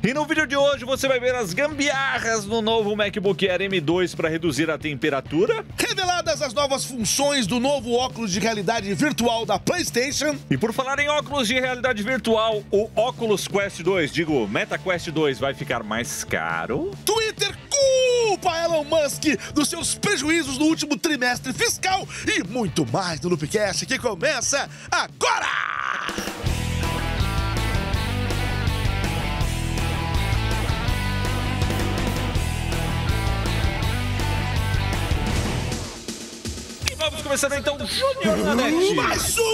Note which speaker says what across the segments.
Speaker 1: E no vídeo de hoje você vai ver as gambiarras no novo MacBook Air M2 para reduzir a temperatura.
Speaker 2: Reveladas as novas funções do novo óculos de realidade virtual da PlayStation.
Speaker 1: E por falar em óculos de realidade virtual, o Oculus Quest 2, Meta Quest 2, vai ficar mais caro.
Speaker 2: Twitter culpa Elon Musk dos seus prejuízos no último trimestre fiscal e muito mais no Loopcast que começa agora!
Speaker 1: Vamos começando então o Júnior na net.
Speaker 2: Mais um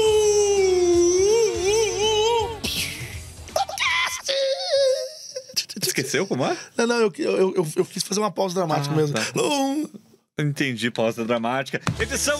Speaker 2: podcast!
Speaker 1: Esqueceu como é?
Speaker 2: Não, eu quis fazer uma pausa dramática mesmo.
Speaker 1: Tá. Entendi, pausa dramática. Edição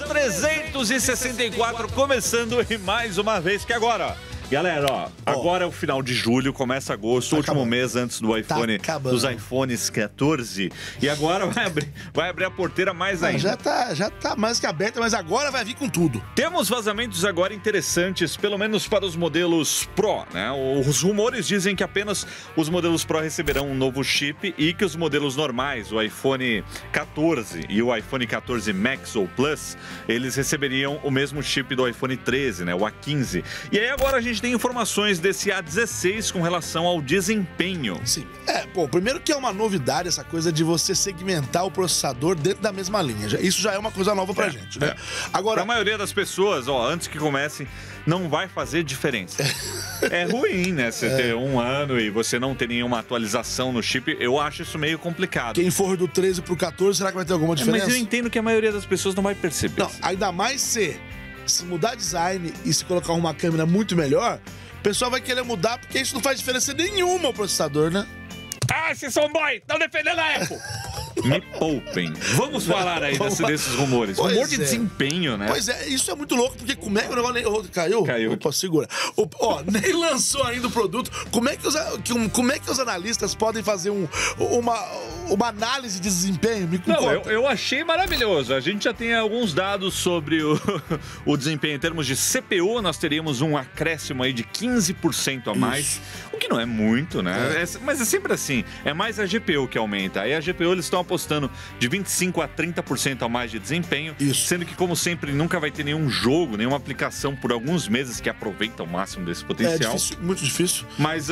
Speaker 1: 364 começando e mais uma vez que agora... Galera, agora é o final de julho, começa agosto, último mês antes do iPhone, dos iPhones 14. E agora vai abrir a porteira mais ainda.
Speaker 2: Já tá mais que aberta, mas agora vai vir com tudo.
Speaker 1: Temos vazamentos agora interessantes, pelo menos para os modelos Pro, né? Os rumores dizem que apenas os modelos Pro receberão um novo chip e que os modelos normais, o iPhone 14 e o iPhone 14 Max ou Plus, eles receberiam o mesmo chip do iPhone 13, né? O A15. E aí agora a gente tem informações desse A16 com relação ao desempenho.
Speaker 2: Sim. Primeiro que é uma novidade essa coisa de você segmentar o processador dentro da mesma linha. Isso já é uma coisa nova pra gente, né? Agora,
Speaker 1: pra maioria das pessoas, antes que comecem, não vai fazer diferença. É ruim, né? Você ter um ano e você não ter nenhuma atualização no chip, eu acho isso meio complicado.
Speaker 2: Quem for do 13 pro 14, será que vai ter alguma diferença?
Speaker 1: Mas eu entendo que a maioria das pessoas não vai perceber.
Speaker 2: Não, ainda mais se mudar design e se colocar uma câmera muito melhor, o pessoal vai querer mudar porque isso não faz diferença nenhuma ao processador, né?
Speaker 1: Ah, esses são boy! Estão defendendo a Apple! Me poupem. Vamos falar aí desses rumores. Rumor de desempenho, né?
Speaker 2: Pois é, isso é muito louco, porque como é que o negócio caiu?
Speaker 1: Caiu.
Speaker 2: Opa, segura. Nem lançou ainda o produto. Como é que os analistas podem fazer uma análise de desempenho?
Speaker 1: Eu achei maravilhoso. A gente já tem alguns dados sobre o desempenho. Em termos de CPU, nós teríamos um acréscimo aí de 15% a mais. Isso. O que não é muito, né? Mas é sempre assim. É mais a GPU que aumenta. Aí a GPU eles estão apostando de 25% a 30% a mais de desempenho. Isso. Sendo que, como sempre, nunca vai ter nenhum jogo, nenhuma aplicação por alguns meses que aproveita o máximo desse potencial.
Speaker 2: É difícil, muito difícil.
Speaker 1: Mas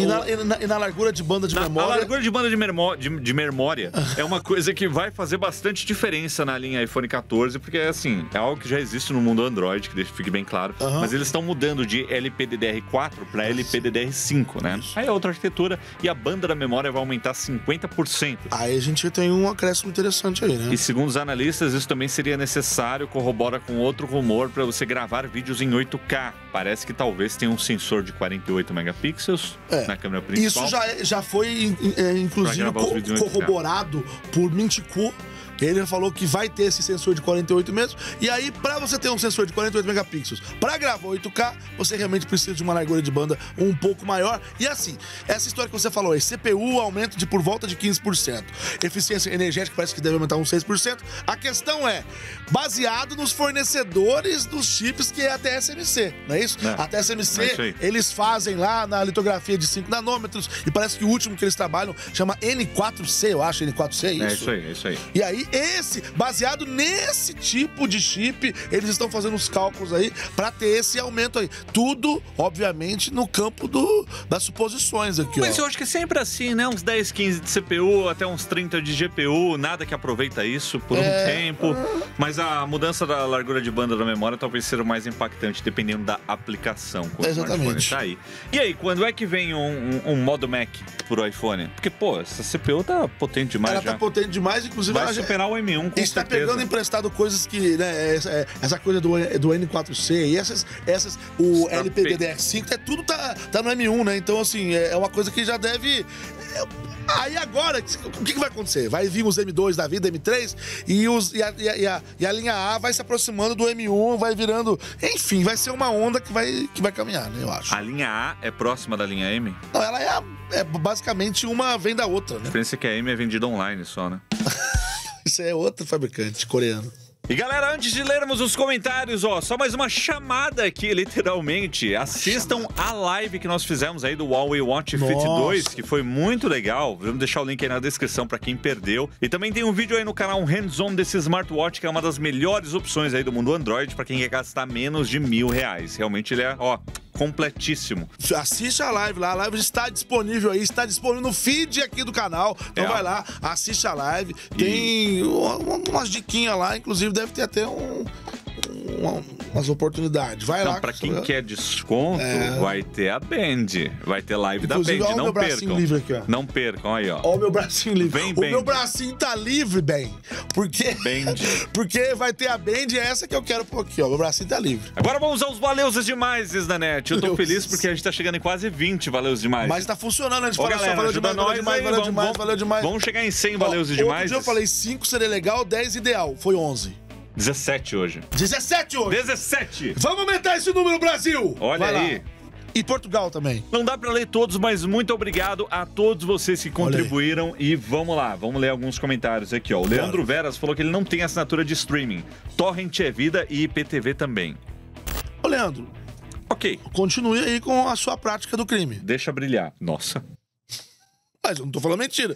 Speaker 2: e na largura de banda de memória?
Speaker 1: A largura de banda de memória é uma coisa que vai fazer bastante diferença na linha iPhone 14, porque, assim, é algo que já existe no mundo Android, que fique bem claro. Mas eles estão mudando de LPDDR4 para LPDDR5, né? Isso. Aí é outra arquitetura e a banda da memória vai aumentar 50%.
Speaker 2: Aí a gente tem um acréscimo interessante aí, né?
Speaker 1: E segundo os analistas, isso também seria necessário, corrobora com outro rumor para você gravar vídeos em 8K. Parece que talvez tenha um sensor de 48 megapixels na câmera principal.
Speaker 2: Isso já foi, inclusive, corroborado por Mintico. Ele falou que vai ter esse sensor de 48 mesmo. E aí, pra você ter um sensor de 48 megapixels pra gravar 8K, você realmente precisa de uma largura de banda um pouco maior. E assim, essa história que você falou aí, CPU aumento de por volta de 15%. Eficiência energética parece que deve aumentar uns 6%. A questão é, baseado nos fornecedores dos chips que é a TSMC, não é isso? A TSMC, eles fazem lá na litografia de 5 nanômetros e parece que o último que eles trabalham chama N4C, eu acho, N4C, é isso?
Speaker 1: É isso aí.
Speaker 2: E aí, baseado nesse tipo de chip, eles estão fazendo os cálculos aí pra ter esse aumento aí. Tudo, obviamente, no campo das suposições aqui,
Speaker 1: Mas eu acho que é sempre assim, né? Uns 10, 15 de CPU, até uns 30 de GPU, nada que aproveita isso por um tempo. Mas a mudança da largura de banda da memória talvez seja o mais impactante, dependendo da aplicação.
Speaker 2: Exatamente.
Speaker 1: Tá aí. E aí, quando é que vem um modo Mac pro iPhone? Porque, essa CPU tá potente demais.
Speaker 2: Ela tá potente demais, inclusive...
Speaker 1: Vai superar o M1, com
Speaker 2: está pegando emprestado coisas que, né, essa coisa do N4C e o LPDDR5, tudo tá no M1, né? Então, assim, é uma coisa que já deve... Aí agora, o que vai acontecer? Vai vir os M2 da vida, M3, e a linha A vai se aproximando do M1, vai virando... Enfim, vai ser uma onda que vai caminhar, né, eu acho.
Speaker 1: A linha A é próxima da linha M?
Speaker 2: Não, ela é basicamente uma vem da outra, né?
Speaker 1: A diferença é que a M é vendida online só, né?
Speaker 2: Isso é outro fabricante coreano.
Speaker 1: E galera, antes de lermos os comentários, ó, só mais uma chamada aqui, literalmente. Assistam a live que nós fizemos aí do Huawei Watch Fit 2, que foi muito legal. Vamos deixar o link aí na descrição pra quem perdeu. E também tem um vídeo aí no canal hands-on desse smartwatch, que é uma das melhores opções aí do mundo Android pra quem quer gastar menos de R$1.000. Realmente ele é, ó, completíssimo.
Speaker 2: Assiste a live lá, a live está disponível aí, está disponível no feed aqui do canal. Então vai lá, assiste a live. Tem umas diquinhas lá, inclusive deve ter até umas oportunidades. Vai lá.
Speaker 1: Pra quem quer desconto, vai ter a Band. Vai ter live
Speaker 2: inclusive,
Speaker 1: da Band.
Speaker 2: Não meu percam. Livre aqui, ó.
Speaker 1: Não percam, aí, ó.
Speaker 2: Ó o meu bracinho livre.
Speaker 1: Vem,
Speaker 2: o meu bracinho tá livre, bem. Porque vai ter a Band e é essa que eu quero pôr aqui, ó. Meu bracinho tá livre.
Speaker 1: Agora vamos aos valeus demais, Isdanete. Eu tô feliz porque a gente tá chegando em quase 20 valeus demais.
Speaker 2: Mas tá funcionando, a gente fala
Speaker 1: galera,
Speaker 2: só valeu demais, valeu demais.
Speaker 1: Vamos chegar em 100 valeus demais.
Speaker 2: Outro dia eu falei 5 seria legal, 10 ideal. Foi 11.
Speaker 1: 17 hoje.
Speaker 2: 17 hoje.
Speaker 1: 17.
Speaker 2: Vamos aumentar esse número, Brasil.
Speaker 1: Olha aí.
Speaker 2: E Portugal também.
Speaker 1: Não dá pra ler todos, mas muito obrigado a todos vocês que contribuíram. E vamos lá, vamos ler alguns comentários aqui, ó. O Leandro Veras falou que ele não tem assinatura de streaming. Torrent é vida e IPTV também.
Speaker 2: Ô, Leandro.
Speaker 1: Ok.
Speaker 2: Continue aí com a sua prática do crime.
Speaker 1: Deixa brilhar. Nossa.
Speaker 2: Mas eu não tô falando mentira.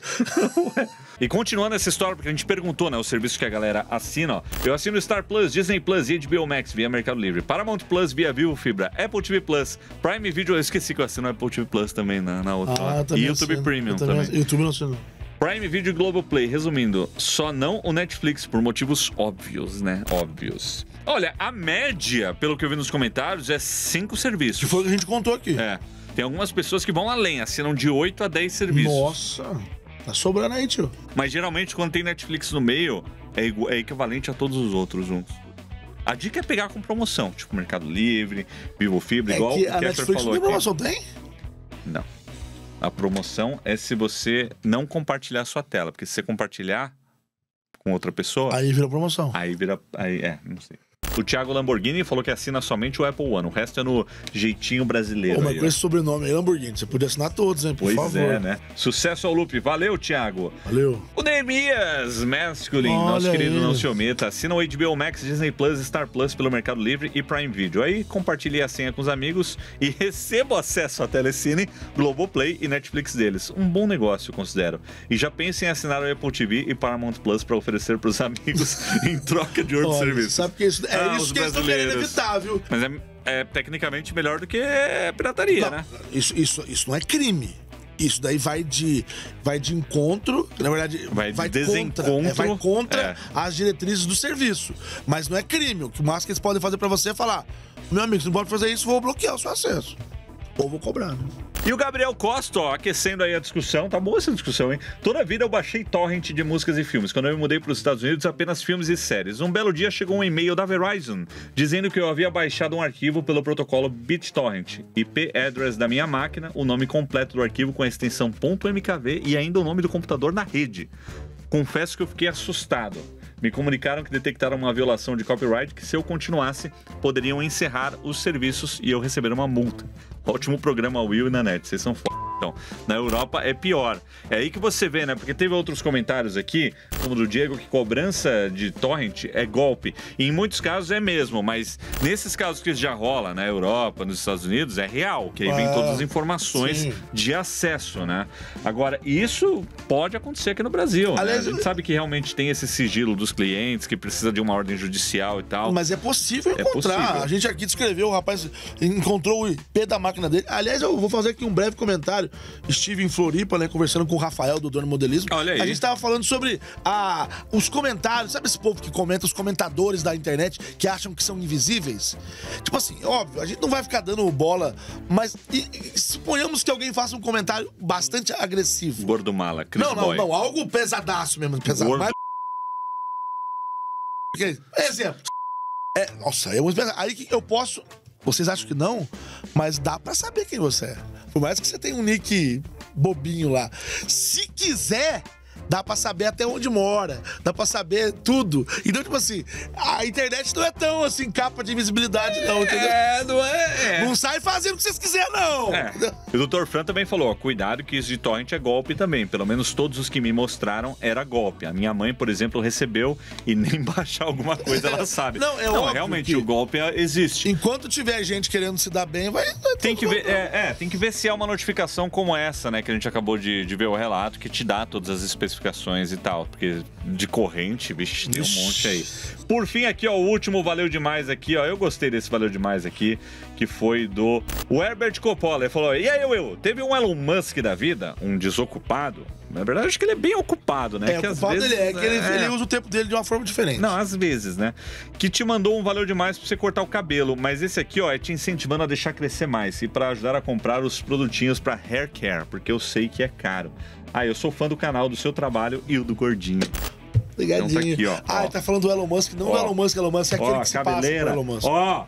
Speaker 1: E continuando essa história, porque a gente perguntou, né, o serviço que a galera assina, ó. Eu assino Star Plus, Disney Plus e HBO Max via Mercado Livre, Paramount Plus via Vivo Fibra, Apple TV Plus, Prime Video, eu esqueci que eu assino Apple TV Plus também na outra. E YouTube Premium também.
Speaker 2: YouTube não assino.
Speaker 1: Prime Video e Globoplay, resumindo, só não o Netflix, por motivos óbvios, né? Óbvios. Olha, a média, pelo que eu vi nos comentários, é 5 serviços.
Speaker 2: Que foi o que a gente contou aqui.
Speaker 1: É. Tem algumas pessoas que vão além, assinam de 8 a 10 serviços.
Speaker 2: Nossa, tá sobrando aí, tio.
Speaker 1: Mas geralmente quando tem Netflix no meio, é equivalente a todos os outros juntos. A dica é pegar com promoção, tipo Mercado Livre, Vivo Fibra, igual
Speaker 2: que
Speaker 1: o
Speaker 2: a Netflix não tem promoção, tem?
Speaker 1: Não. A promoção é se você não compartilhar sua tela, porque se você compartilhar com outra pessoa...
Speaker 2: Aí vira promoção.
Speaker 1: Aí vira... não sei. O Thiago Lamborghini falou que assina somente o Apple One. O resto é no jeitinho brasileiro.
Speaker 2: Mas com esse sobrenome aí, Lamborghini, você podia assinar todos, hein? Por favor.
Speaker 1: Pois é, né? Sucesso ao Lupe. Valeu, Thiago.
Speaker 2: Valeu.
Speaker 1: O Neemias Masculin, nosso querido Não Se Omita. Assina o HBO Max, Disney Plus, Star Plus pelo Mercado Livre e Prime Video. Aí compartilhe a senha com os amigos e receba acesso à Telecine, Globoplay e Netflix deles. Um bom negócio, eu considero. E já pense em assinar o Apple TV e Paramount Plus para oferecer para os amigos em troca de outros serviços.
Speaker 2: Sabe que isso é isso que eles estão querendo evitar, viu?
Speaker 1: Mas é tecnicamente melhor do que pirataria, né?
Speaker 2: Isso não é crime. Isso daí vai de encontro, na verdade, vai contra as diretrizes do serviço. Mas não é crime. O que mais que eles podem fazer pra você é falar: meu amigo, você não pode fazer isso, vou bloquear o seu acesso. Ou vou cobrar, né?
Speaker 1: E o Gabriel Costa, ó, aquecendo aí a discussão. Tá boa essa discussão, hein? Toda a vida eu baixei torrent de músicas e filmes. Quando eu me mudei para os Estados Unidos, apenas filmes e séries. Um belo dia chegou um e-mail da Verizon dizendo que eu havia baixado um arquivo pelo protocolo BitTorrent. IP address da minha máquina, o nome completo do arquivo com a extensão .mkv e ainda o nome do computador na rede. Confesso que eu fiquei assustado. Me comunicaram que detectaram uma violação de copyright que, se eu continuasse, poderiam encerrar os serviços e eu receber uma multa. Ótimo programa, Will e Nanete, vocês são Então, na Europa é pior. É aí que você vê, né? Porque teve outros comentários aqui, como do Diego, que cobrança de torrent é golpe. E em muitos casos é mesmo, mas nesses casos que já rola na Europa, nos Estados Unidos, é real, que aí vem todas as informações de acesso, né? Agora, isso pode acontecer aqui no Brasil,
Speaker 2: aliás,
Speaker 1: né? A gente sabe que realmente tem esse sigilo dos clientes, que precisa de uma ordem judicial e tal.
Speaker 2: Mas é possível encontrar. A gente aqui descreveu, o rapaz encontrou o IP da máquina dele. Aliás, eu vou fazer aqui um breve comentário. Estive em Floripa, né, conversando com o Rafael do Dono Modelismo.
Speaker 1: Olha aí.
Speaker 2: A gente tava falando sobre os comentários. Sabe esse povo que comenta, os comentadores da internet que acham que são invisíveis? Tipo assim, óbvio, a gente não vai ficar dando bola, mas suponhamos que alguém faça um comentário bastante agressivo.
Speaker 1: Gordo mala, Chris Boy.
Speaker 2: Não, algo pesadaço mesmo, pesado.
Speaker 1: Gordo.
Speaker 2: Exemplo. Nossa, aí que eu posso... Vocês acham que não? Mas dá pra saber quem você é. Por mais que você tenha um nick bobinho lá. Se quiser, dá pra saber até onde mora, dá pra saber tudo. Então, tipo assim, a internet não é tão, assim, capa de invisibilidade, não, entendeu?
Speaker 1: Não é.
Speaker 2: Não sai fazendo o que vocês quiserem, não.
Speaker 1: E o Dr. Fran também falou, ó, cuidado que isso de torrent é golpe também. Pelo menos todos os que me mostraram era golpe. A minha mãe, por exemplo, recebeu e nem baixar alguma coisa ela sabe.
Speaker 2: Não, óbvio
Speaker 1: realmente,
Speaker 2: que
Speaker 1: o golpe existe.
Speaker 2: Enquanto tiver gente querendo se dar bem, vai
Speaker 1: tem que ver, tem que ver se é uma notificação como essa, né, que a gente acabou de ver o relato, que te dá todas as especificações e tal, porque de corrente, vixe, tem um monte aí. Por fim, aqui, ó, o último valeu demais aqui, ó, eu gostei desse valeu demais aqui, que foi do Herbert Coppola. Ele falou, e aí, Will, teve um Elon Musk da vida, um desocupado? Na verdade, acho que ele é bem ocupado, né?
Speaker 2: Que ocupado às vezes, ele usa o tempo dele de uma forma diferente.
Speaker 1: Não, às vezes, né? Que te mandou um valeu demais pra você cortar o cabelo, mas esse aqui, ó, é te incentivando a deixar crescer mais e pra ajudar a comprar os produtinhos pra hair care, porque eu sei que é caro. Eu sou fã do canal, do seu trabalho e o do Gordinho.
Speaker 2: Ligadinho.
Speaker 1: Então tá aqui, ó.
Speaker 2: Ele tá falando do Elon Musk, não do Elon Musk, é aquele que se
Speaker 1: cabeleira.
Speaker 2: passa por Elon Musk.
Speaker 1: Ó!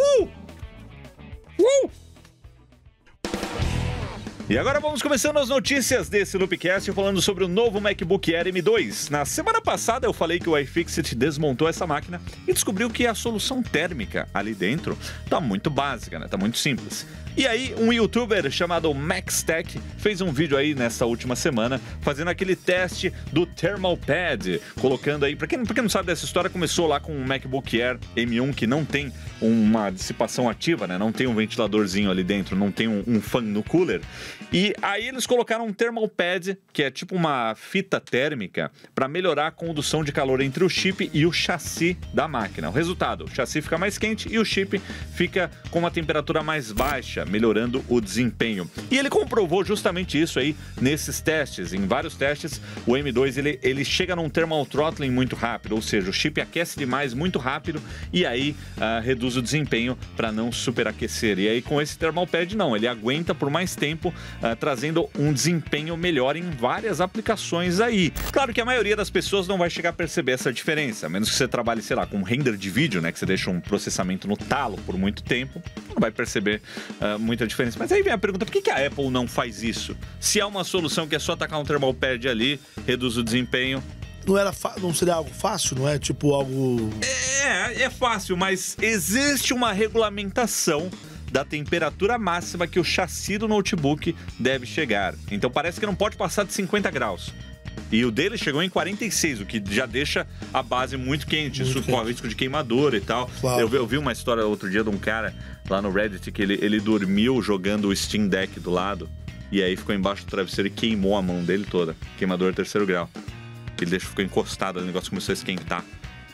Speaker 1: E agora vamos começando as notícias desse Loopcast falando sobre o novo MacBook Air M2. Na semana passada eu falei que o iFixit desmontou essa máquina e descobriu que a solução térmica ali dentro tá muito básica, né? Tá muito simples. E aí, um youtuber chamado MaxTech fez um vídeo aí nessa última semana fazendo aquele teste do Thermal Pad, colocando aí, pra quem não sabe dessa história, começou lá com um MacBook Air M1 que não tem uma dissipação ativa, né? Não tem um ventiladorzinho ali dentro, não tem um fan no cooler. E aí eles colocaram um Thermal Pad, que é tipo uma fita térmica, para melhorar a condução de calor entre o chip e o chassi da máquina. O resultado, o chassi fica mais quente e o chip fica com uma temperatura mais baixa, melhorando o desempenho. E ele comprovou justamente isso aí nesses testes. Em vários testes, o M2 ele chega num thermal throttling muito rápido, ou seja, o chip aquece demais muito rápido e aí reduz o desempenho para não superaquecer. E aí com esse Thermal Pad não, ele aguenta por mais tempo, trazendo um desempenho melhor em várias aplicações aí. Claro que a maioria das pessoas não vai chegar a perceber essa diferença, a menos que você trabalhe, sei lá, com render de vídeo, né, que você deixa um processamento no talo por muito tempo, não vai perceber muita diferença. Mas aí vem a pergunta, por que a Apple não faz isso? Se há uma solução que é só tacar um Thermal Pad ali, reduz o desempenho.
Speaker 2: Não seria algo fácil, não é? Tipo algo...
Speaker 1: É fácil, mas existe uma regulamentação da temperatura máxima que o chassi do notebook deve chegar. Então parece que não pode passar de 50 graus. E o dele chegou em 46, o que já deixa a base muito quente. Isso corre risco de queimadura e tal. Claro. Eu vi uma história outro dia de um cara lá no Reddit que ele dormiu jogando o Steam Deck do lado e aí ficou embaixo do travesseiro e queimou a mão dele toda. Queimador 3º grau. Ele ficou encostado, o negócio começou a esquentar.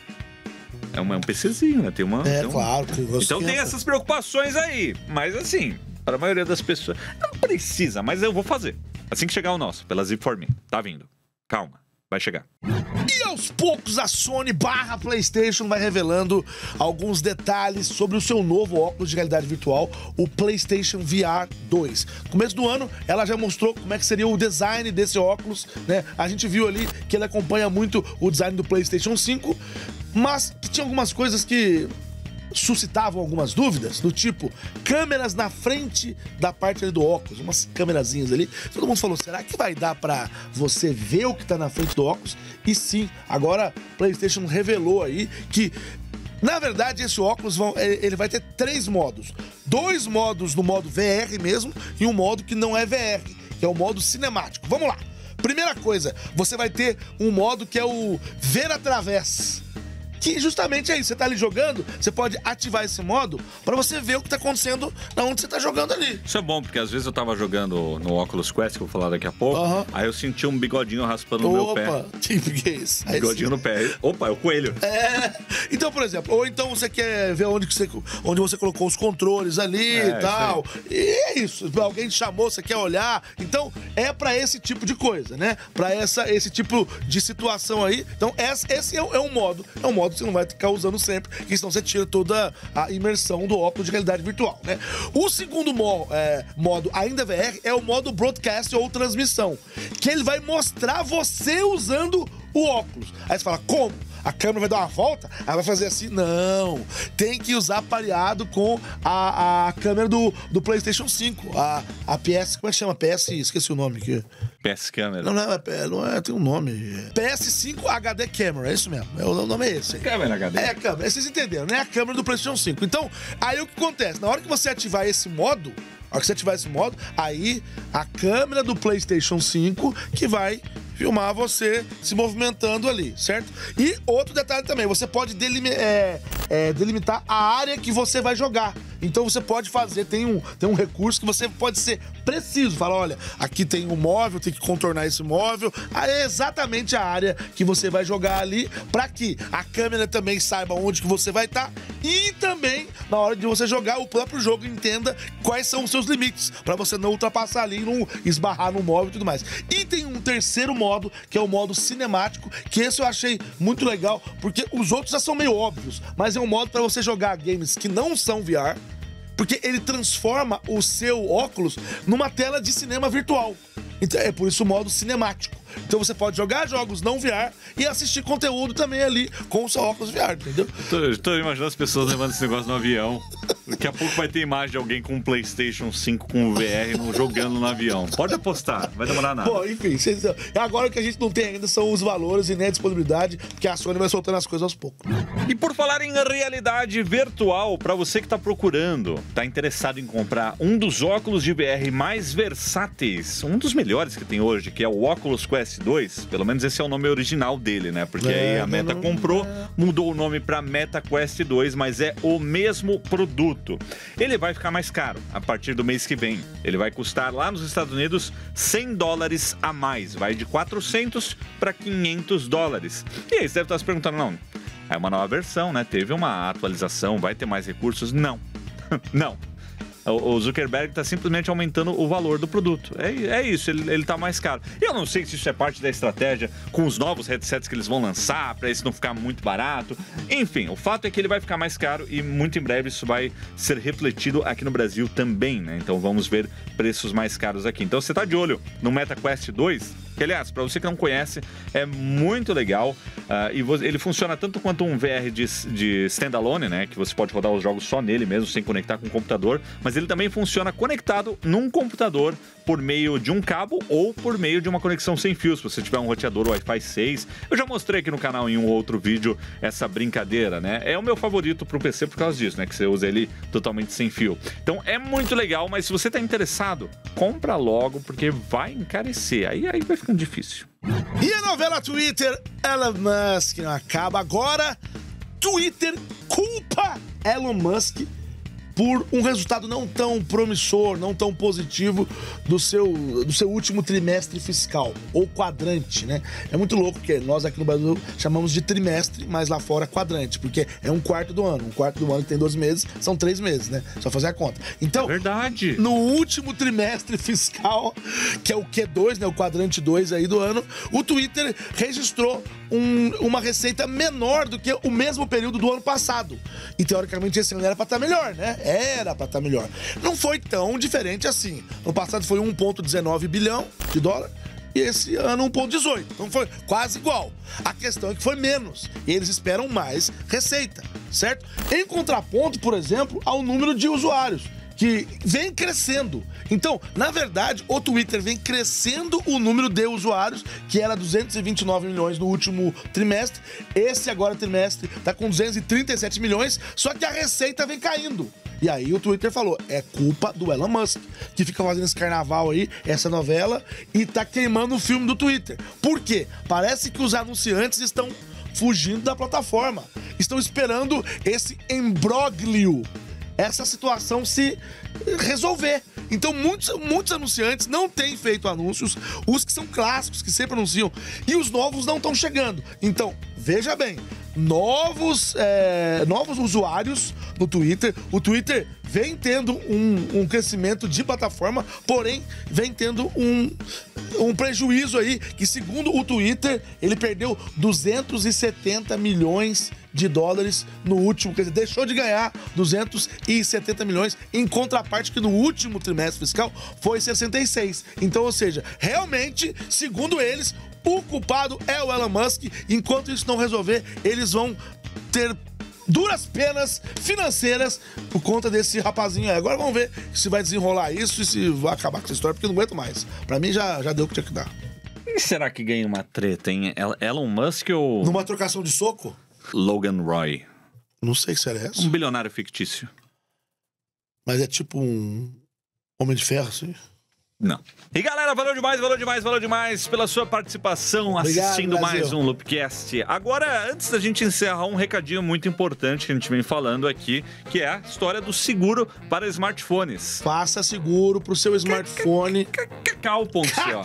Speaker 1: É um PCzinho, né?
Speaker 2: Claro.
Speaker 1: Então tem essas preocupações aí. Mas assim, para a maioria das pessoas, não precisa, mas eu vou fazer. Assim que chegar o nosso, pela Zip4Me. Tá vindo. Calma, vai chegar.
Speaker 2: E aos poucos a Sony / PlayStation vai revelando alguns detalhes sobre o seu novo óculos de realidade virtual, o PlayStation VR 2. No começo do ano, ela já mostrou como é que seria o design desse óculos, né? A gente viu ali que ele acompanha muito o design do PlayStation 5, mas que tinha algumas coisas que suscitavam algumas dúvidas, do tipo câmeras na frente da parte ali do óculos, umas câmerazinhas ali. Todo mundo falou, será que vai dar pra você ver o que tá na frente do óculos? E sim, agora a PlayStation revelou aí que, na verdade, esse óculos ele vai ter 3 modos. 2 modos no modo VR mesmo e um modo que não é VR, que é o modo cinemático. Vamos lá. Primeira coisa, você vai ter um modo que é o ver através. Que justamente é isso, você tá ali jogando, você pode ativar esse modo pra você ver o que tá acontecendo na onde você tá jogando ali.
Speaker 1: Isso é bom, porque às vezes eu tava jogando no Oculus Quest, que eu vou falar daqui a pouco, aí eu senti um bigodinho raspando no meu pé.
Speaker 2: Opa, tipo que é isso?
Speaker 1: Bigodinho no pé. Opa, é o coelho.
Speaker 2: Então, por exemplo, ou então você quer ver onde você colocou os controles ali e tal. E é isso, alguém te chamou, você quer olhar. Então, é pra esse tipo de coisa, né? Pra esse tipo de situação aí. Então, esse é um modo que você não vai ficar usando sempre, porque senão você tira toda a imersão do óculos de realidade virtual, né? O segundo modo, ainda VR, é o modo broadcast ou transmissão, que ele vai mostrar você usando o óculos. Aí você fala, como? a câmera vai dar uma volta, ela vai fazer assim. Não, tem que usar pareado com a câmera do PlayStation 5. A PS, como é que chama? PS, esqueci o nome aqui.
Speaker 1: PS Câmera.
Speaker 2: Não é, tem um nome. PS5 HD Camera, é isso mesmo. O nome é esse.
Speaker 1: Câmera HD.
Speaker 2: É a câmera, vocês entenderam, né? A câmera do PlayStation 5. Então, aí o que acontece? Na hora que você ativar esse modo, aí a câmera do PlayStation 5 que vai filmar você se movimentando ali, certo? E outro detalhe também, você pode delimitar a área que você vai jogar. Então você pode fazer, tem um recurso que você pode ser preciso. Fala, olha, aqui tem um móvel, tem que contornar esse móvel. Aí é exatamente a área que você vai jogar ali, para que a câmera também saiba onde que você vai estar. E também, na hora de você jogar, o próprio jogo entenda quais são os seus limites, para você não ultrapassar ali, não esbarrar no móvel e tudo mais. E tem um terceiro modo, que é o modo cinemático, que esse eu achei muito legal, porque os outros já são meio óbvios, mas é um modo para você jogar games que não são VR, porque ele transforma o seu óculos numa tela de cinema virtual. Então, é por isso o modo cinemático. Então você pode jogar jogos não VR e assistir conteúdo também ali com o seu óculos VR, entendeu?
Speaker 1: Tô imaginando as pessoas levando esse negócio no avião. Daqui a pouco vai ter imagem de alguém com um PlayStation 5 com VR jogando no avião. Pode apostar, não vai demorar nada.
Speaker 2: Bom, enfim, agora o que a gente não tem ainda são os valores e nem a disponibilidade, que a Sony vai soltando as coisas aos poucos.
Speaker 1: E por falar em realidade virtual, para você que tá procurando, tá interessado em comprar um dos óculos de VR mais versáteis, um dos melhores que tem hoje, que é o Oculus Quest 2, pelo menos esse é o nome original dele, né? Porque aí a Meta comprou, mudou o nome para Meta Quest 2, mas é o mesmo produto. Ele vai ficar mais caro a partir do mês que vem. Ele vai custar lá nos Estados Unidos $100 a mais. Vai de 400 para $500. E aí você deve estar se perguntando, não, é uma nova versão, né? Teve uma atualização, vai ter mais recursos? Não. Não. O Zuckerberg está simplesmente aumentando o valor do produto. É isso, ele tá mais caro. Eu não sei se isso é parte da estratégia com os novos headsets que eles vão lançar, para isso não ficar muito barato. Enfim, o fato é que ele vai ficar mais caro e muito em breve isso vai ser refletido aqui no Brasil também, né? Então vamos ver preços mais caros aqui. Então você tá de olho no Meta Quest 2, que, aliás, para você que não conhece, é muito legal. E ele funciona tanto quanto um VR de standalone, né? Que você pode rodar os jogos só nele mesmo, sem conectar com o computador. Mas ele também funciona conectado num computador por meio de um cabo ou por meio de uma conexão sem fio, se você tiver um roteador Wi-Fi 6. Eu já mostrei aqui no canal em um outro vídeo essa brincadeira, né? É o meu favorito pro PC por causa disso, né? Que você usa ele totalmente sem fio. Então é muito legal, mas se você tá interessado, compra logo, porque vai encarecer. Aí vai ficando difícil.
Speaker 2: E a novela Twitter, Elon Musk não acaba agora. Twitter culpa Elon Musk por um resultado não tão promissor, não tão positivo do seu último trimestre fiscal, ou quadrante, né? É muito louco, porque nós aqui no Brasil chamamos de trimestre, mas lá fora quadrante, porque é um quarto do ano. Um quarto do ano que tem 12 meses, são 3 meses, né? Só fazer a conta. Então,
Speaker 1: é verdade.
Speaker 2: No último trimestre fiscal, que é o Q2, né? O quadrante 2 aí do ano, o Twitter registrou uma receita menor do que o mesmo período do ano passado. E teoricamente esse ano era pra estar melhor, né? Era pra estar melhor. Não foi tão diferente assim. No passado foi 1,19 bilhão de dólar e esse ano 1,18. Então foi quase igual. A questão é que foi menos. E eles esperam mais receita, certo? Em contraponto, por exemplo, ao número de usuários, que vem crescendo. Então, na verdade, o Twitter vem crescendo o número de usuários, que era 229 milhões no último trimestre. Esse agora trimestre tá com 237 milhões, só que a receita vem caindo. E aí o Twitter falou, é culpa do Elon Musk, que fica fazendo esse carnaval aí, essa novela, e tá queimando o filme do Twitter. Por quê? Parece que os anunciantes estão fugindo da plataforma. Estão esperando esse imbróglio, essa situação se resolver. Então muitos anunciantes não têm feito anúncios, os que são clássicos, que sempre anunciam, e os novos não estão chegando. Então, veja bem, novos usuários no Twitter. O Twitter vem tendo um crescimento de plataforma, porém vem tendo um prejuízo aí, que segundo o Twitter, ele perdeu 270 milhões de dólares no último, quer dizer, deixou de ganhar 270 milhões, em contraparte que no último trimestre fiscal foi 66. Então, ou seja, realmente, segundo eles, o culpado é o Elon Musk. Enquanto isso não resolver, eles vão ter duras penas financeiras por conta desse rapazinho aí. Agora vamos ver se vai desenrolar isso e se vai acabar com essa história, porque eu não aguento mais. Pra mim já deu o que tinha que dar.
Speaker 1: E será que ganha uma treta, hein? Elon Musk ou...
Speaker 2: Numa trocação de soco?
Speaker 1: Logan Roy.
Speaker 2: Não sei que série é essa.
Speaker 1: Um bilionário fictício.
Speaker 2: Mas é tipo um Homem de Ferro, assim?
Speaker 1: Não. E galera, valeu demais pela sua participação. Obrigado, assistindo Brasil. Mais um Loopcast. Agora, antes da gente encerrar, um recadinho muito importante que a gente vem falando aqui, que é a história do seguro para smartphones.
Speaker 2: Faça seguro pro seu smartphone.
Speaker 1: Cacau.co.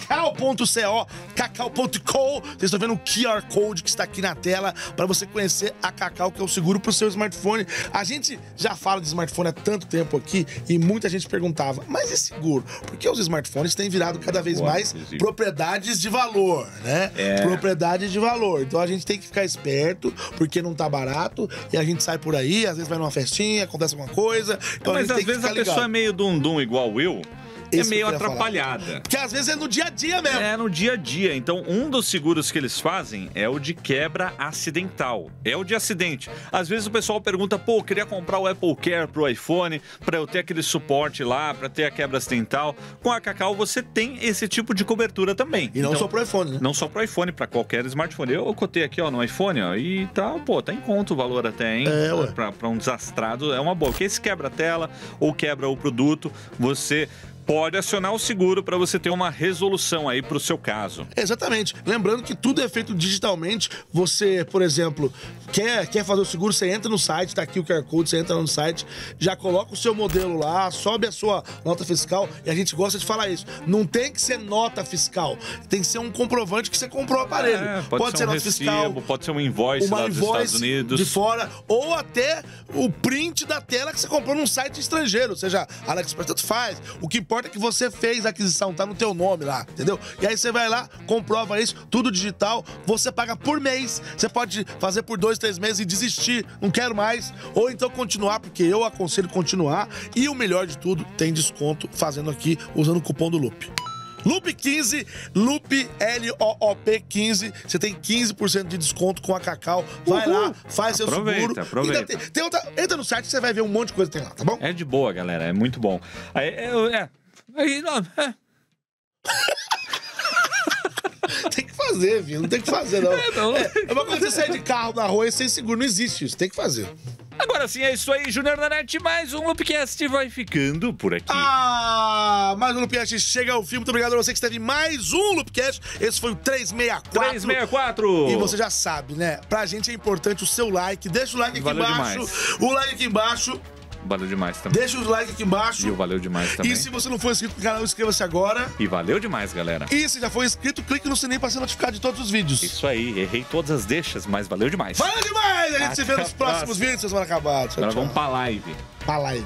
Speaker 2: Cacau.co. Vocês estão vendo o QR Code que está aqui na tela para você conhecer a Cacau, que é o seguro pro seu smartphone. A gente já fala de smartphone há tanto tempo aqui e muita gente perguntava, mas e seguro? Porque os smartphones têm virado cada vez mais propriedades de valor, né? Propriedades de valor. Então a gente tem que ficar esperto, porque não tá barato, e a gente sai por aí, às vezes vai numa festinha, acontece alguma coisa. Então
Speaker 1: mas às vezes a pessoa é meio dum-dum igual eu. É meio atrapalhada.
Speaker 2: Falar. Porque às vezes é no dia a dia mesmo.
Speaker 1: É no dia a dia. Então, um dos seguros que eles fazem é o de quebra acidental. É o de acidente. Às vezes o pessoal pergunta, pô, eu queria comprar o Apple Care pro iPhone pra eu ter aquele suporte lá, pra ter a quebra acidental. Com a Cacau você tem esse tipo de cobertura também.
Speaker 2: E não
Speaker 1: então,
Speaker 2: só pro iPhone, né?
Speaker 1: Não só pro iPhone, pra qualquer smartphone. Eu cotei aqui, ó, no iPhone, ó, e tá, pô, tá em conta o valor até, hein? Pra um desastrado, é uma boa. Porque se quebra a tela ou quebra o produto, você pode acionar o seguro para você ter uma resolução aí para o seu caso.
Speaker 2: Exatamente. Lembrando que tudo é feito digitalmente. Você, por exemplo, quer fazer o seguro, você entra no site, tá aqui o QR Code, você entra no site, já coloca o seu modelo lá, sobe a sua nota fiscal, e a gente gosta de falar isso. Não tem que ser nota fiscal, tem que ser um comprovante que você comprou o aparelho.
Speaker 1: Pode ser nota fiscal, pode ser um invoice lá dos Estados Unidos.
Speaker 2: De fora, ou até o print da tela que você comprou num site estrangeiro, seja AliExpress, tanto faz. O que importa é que você fez a aquisição, tá no teu nome lá, entendeu? E aí você vai lá, comprova isso, tudo digital, você paga por mês, você pode fazer por 2, 3 meses e desistir, não quero mais, ou então continuar, porque eu aconselho continuar, e o melhor de tudo, tem desconto fazendo aqui, usando o cupom do Loop. Loop 15, Loop LOOP 15, você tem 15% de desconto com a Cacau. Vai lá, faz seu seguro.
Speaker 1: Aproveita.
Speaker 2: Tem outra, entra no site, você vai ver um monte de coisa que tem lá, tá bom?
Speaker 1: É de boa, galera, é muito bom.
Speaker 2: Tem que fazer, viu? Não tem que fazer, não. É uma coisa você sair de carro na rua e sem seguro, não existe isso, tem que fazer.
Speaker 1: Agora sim, é isso aí, Júnior da NET, mais um Loopcast vai ficando por aqui.
Speaker 2: Mais um Loopcast chega ao fim. Muito obrigado a você que esteve em mais um Loopcast. Esse foi o 364.
Speaker 1: 364!
Speaker 2: E você já sabe, né? Pra gente é importante o seu like. Deixa o like aqui embaixo.
Speaker 1: Demais.
Speaker 2: O like aqui embaixo.
Speaker 1: Valeu demais também.
Speaker 2: Deixa o like aqui embaixo.
Speaker 1: E o valeu demais também.
Speaker 2: E se você não for inscrito no canal, inscreva-se agora.
Speaker 1: E valeu demais, galera.
Speaker 2: E se já for inscrito, clique no sininho pra ser notificado de todos os vídeos.
Speaker 1: Isso aí, errei todas as deixas, mas valeu demais.
Speaker 2: Valeu demais! A gente se vê nos próximos vídeos, vocês vão acabar. Tchau,
Speaker 1: agora vamos pra live.
Speaker 2: Pra live.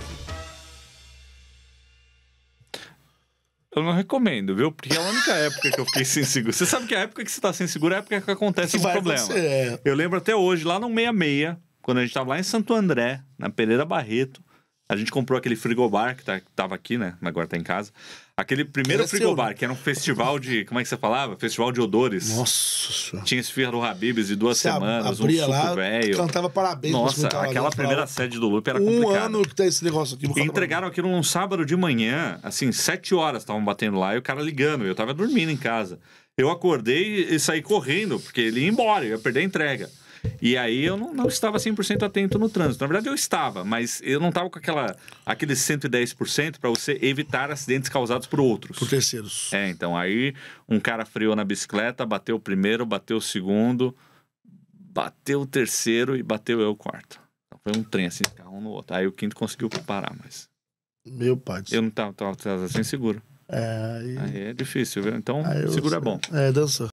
Speaker 1: Eu não recomendo, viu? Porque é a única época que eu fiquei sem seguro. Você sabe que a época que você tá sem seguro é a época que acontece um problema. Eu lembro até hoje, lá no 66, quando a gente tava lá em Santo André, na Pereira Barreto, a gente comprou aquele frigobar que tava aqui, né? Agora tá em casa. Aquele primeiro frigobar, que era um festival de... Como é que você falava? Festival de odores.
Speaker 2: Nossa.
Speaker 1: Tinha esse Ferro Habibs de 2 semanas, um suco velho.
Speaker 2: Cantava parabéns.
Speaker 1: Nossa, aquela primeira sede do Loop era complicado.
Speaker 2: Um ano que tem esse negócio aqui.
Speaker 1: Entregaram aquilo num sábado de manhã, assim, 7 horas estavam batendo lá e o cara ligando. Eu tava dormindo em casa. Eu acordei e saí correndo, porque ele ia embora, eu ia perder a entrega. E aí eu não estava 100% atento no trânsito. Na verdade eu estava, mas eu não estava com aquele 110% para você evitar acidentes causados por outros.
Speaker 2: Por terceiros.
Speaker 1: Então aí um cara freou na bicicleta, bateu o primeiro, bateu o segundo, bateu o terceiro e bateu eu o quarto. Então foi um trem assim, um no outro. Aí o quinto conseguiu parar, mas...
Speaker 2: Meu pai.
Speaker 1: Eu não tava sem seguro. Aí é difícil, viu? Então seguro é bom.
Speaker 2: Dançou.